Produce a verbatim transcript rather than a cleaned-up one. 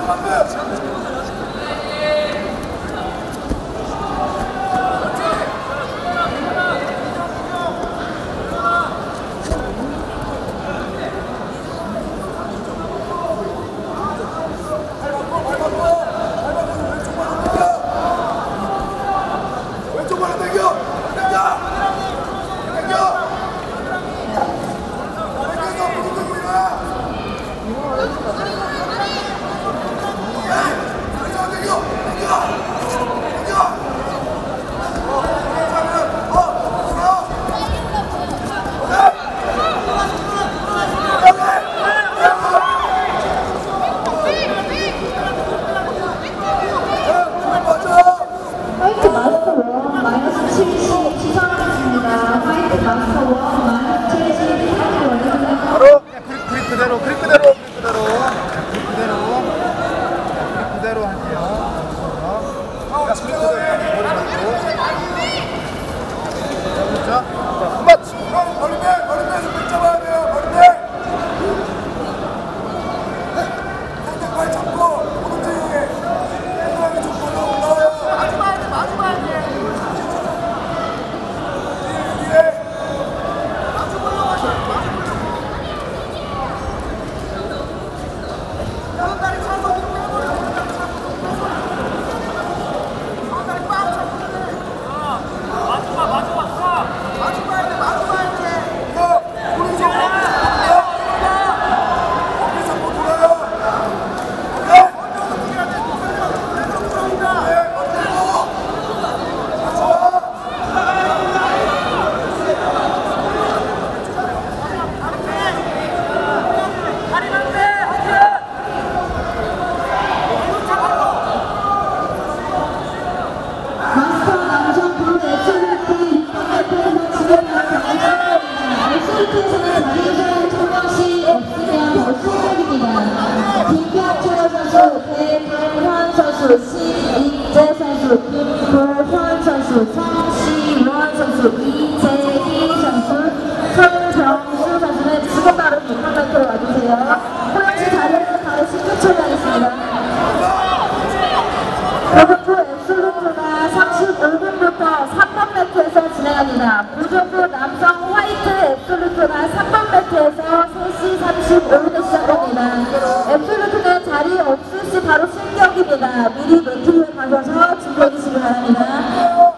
그대로 그립 그대로 그립 그대로 그립 그대로 그립 그대로 할게요. 자, 그립 그대로 머리 맞고. 자, 자, 맞. 머리 내, 머리 내서 백 잡아야 돼요. 머리 내. 살짝 발 잡고 오른쪽 엉덩이 좀 올라와요. 마주 봐야 돼, 마주 봐야 돼. 뒤에, 뒤에. 마주 보려고 하셔. 마주 보려고. 다리 차서 뒤로 빼버려. 다리 꽉 차서 돼. 마주 봐, 마주 봐. 마주 봐야 돼, 마주 봐야 돼. 이거 오른쪽 어깨 어깨 잡고 돌아요. 오케이. 엉덩이도 뛰어야 돼. 엉덩이도 들어온다. 네, 엉덩이도. 맞춰. 다리만 빼. 에스에프에서는 자리에서 청명시 없으면 벌칙입니다. 김경철 선수, 배불환 선수, 신익재 선수, 김불환 선수, 성시원 선수, 이재희 선수, 손병수 선수는 지금 바로 북한발표로 와주세요. 호영씨 자리에서 바로 신규 처리하겠습니다. 그리고 앱솔루트가 삼십오 분부터 삼 번 매트에서 진행합니다. 무조건 남성 화이트 앱솔루트가 삼 번 매트에서 세 시 삼십오 분에 시작합니다. 앱솔루트는 자리 없을 시 바로 실격입니다. 미리 매트 위에 가셔서 준비해주시기 바랍니다.